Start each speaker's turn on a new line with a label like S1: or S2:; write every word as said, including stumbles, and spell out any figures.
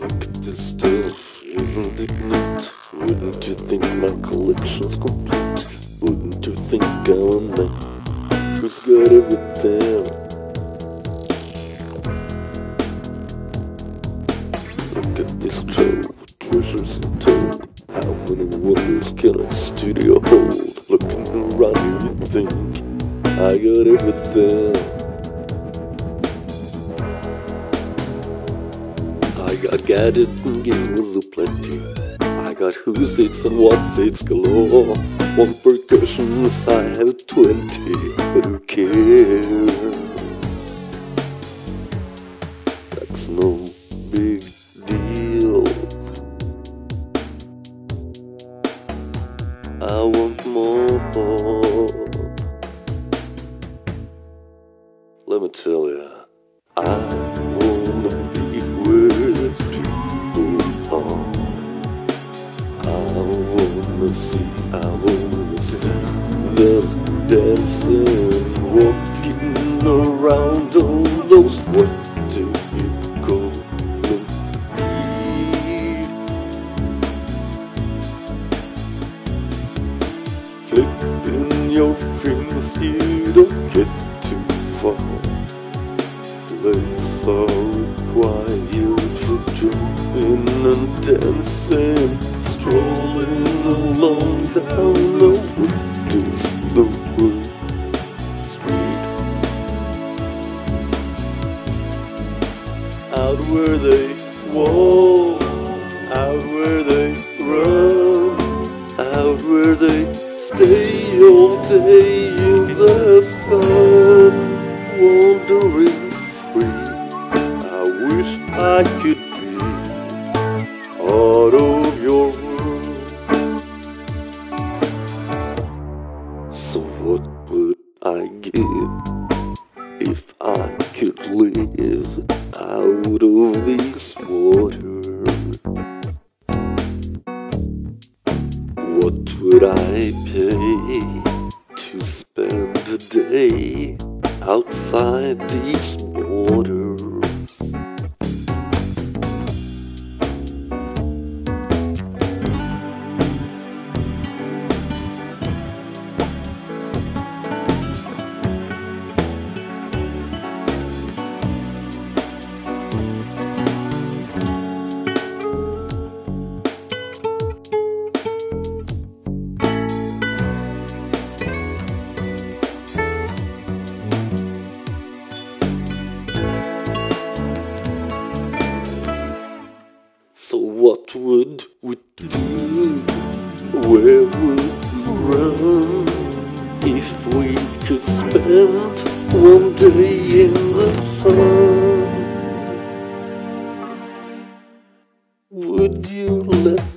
S1: Look at this stuff, isn't it neat? Wouldn't you think my collection's complete? Wouldn't you think I'm a man who's got everything? Look at this trove of treasures untold. How many wonders can a studio hold? Looking around here you think I got everything. I got gadgets and gizmos aplenty. I got who's it's and what's it's galore. One percussions, I have twenty, but who cares? That's no big deal. I want more. Let me tell ya, I wanna be where these people are. I wanna see, I wanna see them dancing, walking around on those twenty golden feet, flipping your fingers, you don't get too far. Legs are required for jumping and dancing, strolling along down the widest Lower Street. Out where they walk, out where they run, out where they stay all day in the sun, wandering free. I wish I could be part of your world. So what would I give if I could live out of these waters? What would I pay to spend a day outside these borders? So what would we do? Where would we run if we could spend one day in the sun? Would you let